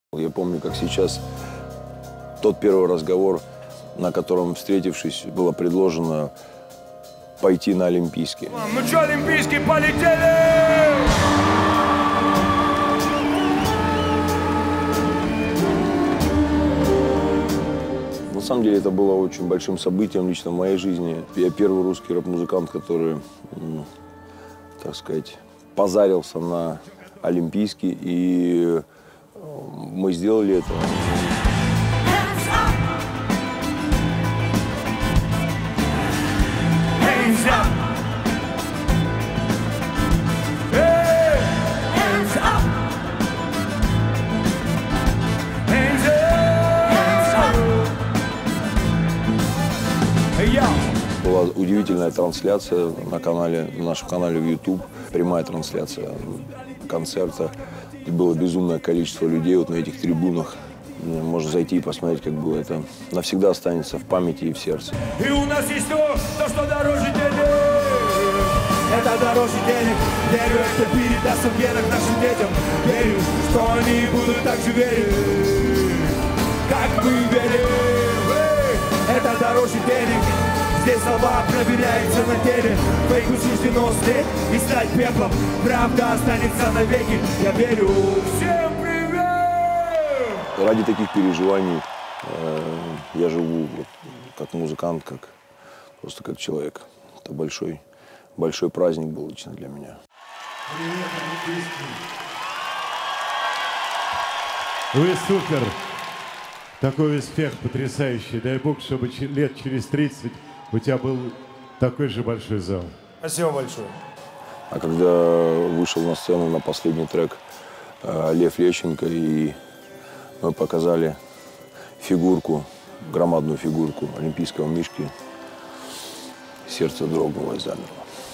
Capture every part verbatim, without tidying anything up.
Я помню, как сейчас тот первый разговор, на котором, встретившись, было предложено пойти на Олимпийские. Ну что, Олимпийские, полетели! На самом деле это было очень большим событием лично в моей жизни. Я первый русский рэп-музыкант, который, так сказать, позарился на Олимпийский, и мы сделали это. Была удивительная трансляция на канале, на нашем канале в YouTube, прямая трансляция концерта. И было безумное количество людей вот на этих трибунах. Можно зайти и посмотреть, как было. Это навсегда останется в памяти и в сердце. И у нас есть то, то, что дороже денег. Это дороже денег. Верю, это передастся в генах нашим детям. Верю, что они будут так же верить, как мы верим. Это дороже денег. Здесь слова проверяются на теле. Фейку суждено след и стать пеплом. Правда останется навеки. Я верю. Всем привет! Ради таких переживаний э, я живу вот, как музыкант, как просто как человек. Это большой, большой праздник был лично для меня. Привет, Олимпийский. Вы супер. Такой успех потрясающий. Дай бог, чтобы лет через тридцать у тебя был такой же большой зал. Спасибо большое. А когда вышел на сцену на последний трек э, Лев Лещенко, и мы показали фигурку, громадную фигурку олимпийского мишки, сердце дрогнуло и замерло.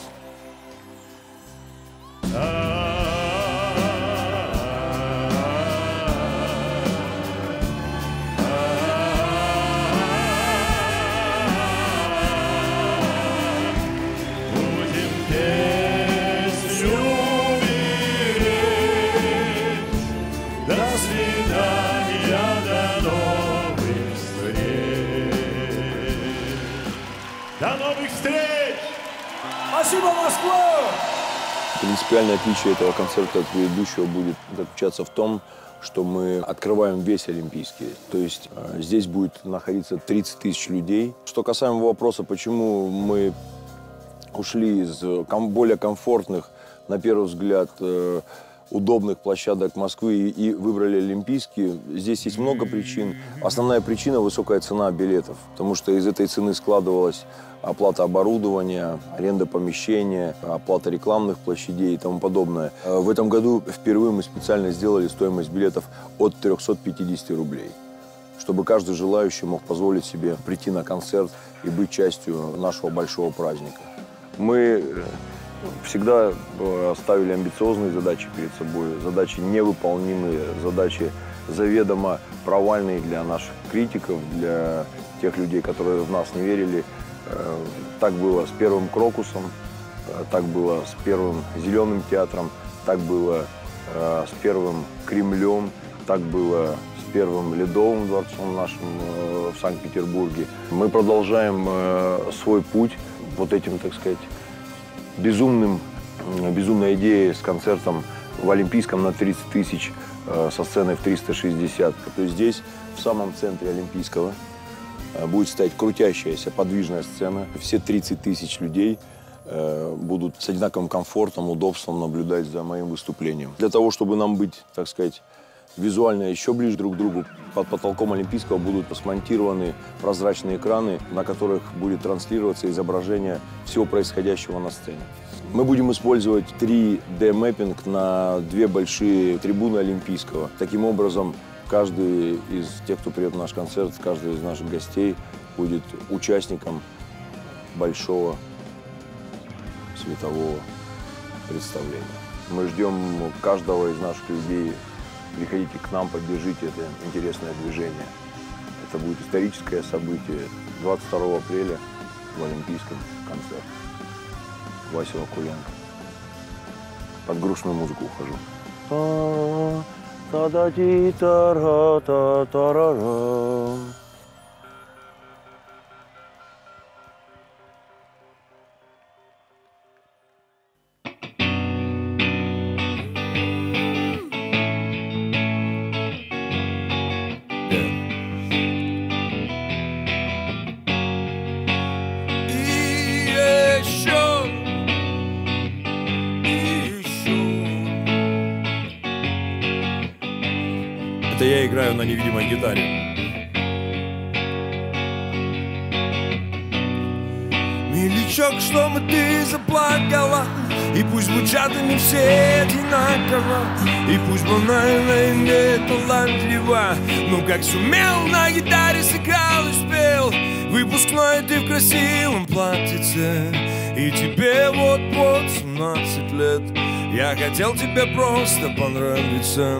До новых встреч! Спасибо, Москва! Принципиальное отличие этого концерта от предыдущего будет заключаться в том, что мы открываем весь Олимпийский. То есть э, здесь будет находиться тридцать тысяч людей. Что касаемо вопроса, почему мы ушли из ком более комфортных, на первый взгляд, э, удобных площадок Москвы и, и выбрали Олимпийские, здесь есть много причин. Основная причина – высокая цена билетов, потому что из этой цены складывалась оплата оборудования, аренда помещения, оплата рекламных площадей и тому подобное. В этом году впервые мы специально сделали стоимость билетов от трёхсот пятидесяти рублей, чтобы каждый желающий мог позволить себе прийти на концерт и быть частью нашего большого праздника. Мы всегда ставили амбициозные задачи перед собой, задачи невыполнимые, задачи заведомо провальные для наших критиков, для тех людей, которые в нас не верили. Так было с первым «Крокусом», так было с первым «Зеленым театром», так было с первым «Кремлем», так было с первым «Ледовым дворцом» нашим в Санкт-Петербурге. Мы продолжаем свой путь вот этим, так сказать, безумным, безумной идеей с концертом в Олимпийском на тридцать тысяч, со сценой в триста шестьдесят. То есть здесь, в самом центре Олимпийского, будет стоять крутящаяся подвижная сцена. Все тридцать тысяч людей будут с одинаковым комфортом, удобством наблюдать за моим выступлением. Для того, чтобы нам быть, так сказать, визуально еще ближе друг к другу, под потолком Олимпийского будут смонтированы прозрачные экраны, на которых будет транслироваться изображение всего происходящего на сцене. Мы будем использовать три дэ мэппинг на две большие трибуны Олимпийского. Таким образом, каждый из тех, кто придет на наш концерт, каждый из наших гостей будет участником большого светового представления. Мы ждем каждого из наших людей. Приходите к нам, поддержите это интересное движение. Это будет историческое событие. двадцать второго апреля в Олимпийском концерт. Вася Вакуленко. Под грустную музыку ухожу. Та-да-ди-та-ра-та-та-ра-ра. Это я играю на невидимой гитаре. Миличок, чтобы ты заплакала, и пусть звучат они все одинаково, и пусть банально и не талантливо, но как сумел на гитаре сыграл и спел. Выпускной ты в красивом платьице, и тебе вот-вот семнадцать лет. Я хотел тебе просто понравиться.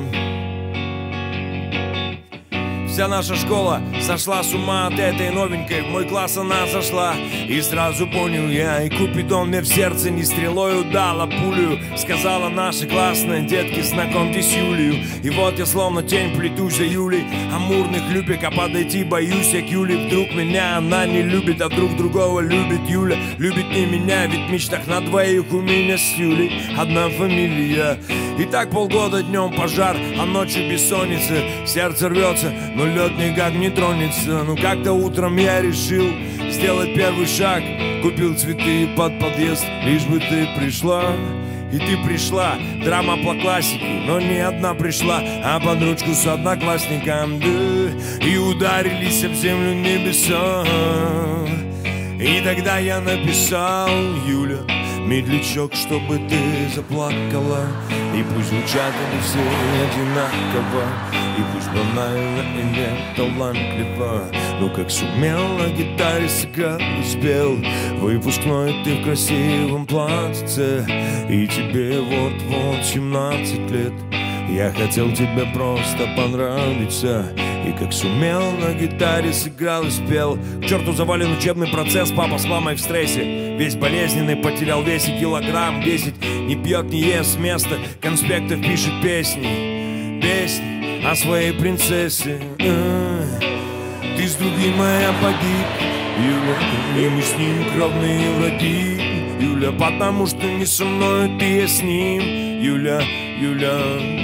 Вся наша школа сошла с ума от этой новенькой. В мой класс она зашла, и сразу понял я. И Купидон мне в сердце не стрелою дал, а пулю. Сказала наша классная: детки, знакомьтесь с Юлею. И вот я словно тень плетусь за Юлей. Амурных любек, а подойти боюсь я к Юле. Вдруг меня она не любит, а вдруг другого любит Юля. Любит не меня, ведь в мечтах на двоих у меня с Юлей одна фамилия. И так полгода днем пожар, а ночью бессонница. Сердце рвется, но лед никак не тронется. Ну как-то утром я решил сделать первый шаг. Купил цветы под подъезд, лишь бы ты пришла. И ты пришла, драма по классике, но не одна пришла, а под ручку с одноклассником, да. И ударились об землю небеса. И тогда я написал: Юля, медлячок, чтобы ты заплакала, и пусть звучат они все одинаково, и пусть банально и не талантливо, но как сумел на гитаре сыграл и спел. Выпускной ты в красивом платьице, и тебе вот-вот семнадцать лет. Я хотел тебе просто понравиться, и как сумел на гитаре сыграл и спел. К черту завален учебный процесс, папа с мамой в стрессе, весь болезненный, потерял вес и килограмм десять. Не пьет, не ест с места, конспектов пишет песни, песни о своей принцессе. Ты с другим моя погиб, Юля, и мы с ним кровные враги, Юля, потому что не со мной, ты с ним, Юля, Юля.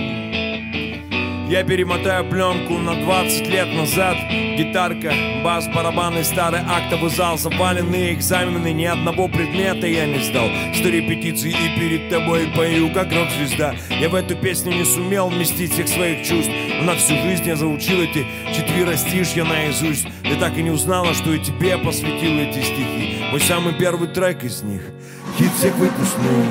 Я перемотаю пленку на двадцать лет назад. Гитарка, бас, барабаны, старый актовый зал, заваленные экзамены, ни одного предмета я не сдал. Сто репетиций и перед тобой пою, как рок-звезда. Я в эту песню не сумел вместить всех своих чувств, но на всю жизнь я заучил эти четверостишья наизусть. Ты так и не узнала, что и тебе посвятил эти стихи. Мой самый первый трек из них, хит всех выпускных.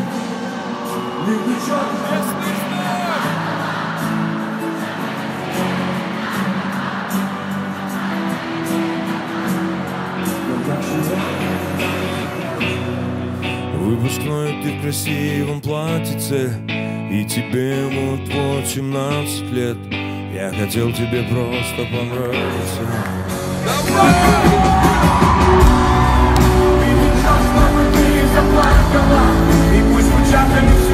Выпускной ты в красивом платьице, и тебе вот-вот семнадцать лет. Я хотел тебе просто понравиться. И пусть звучат они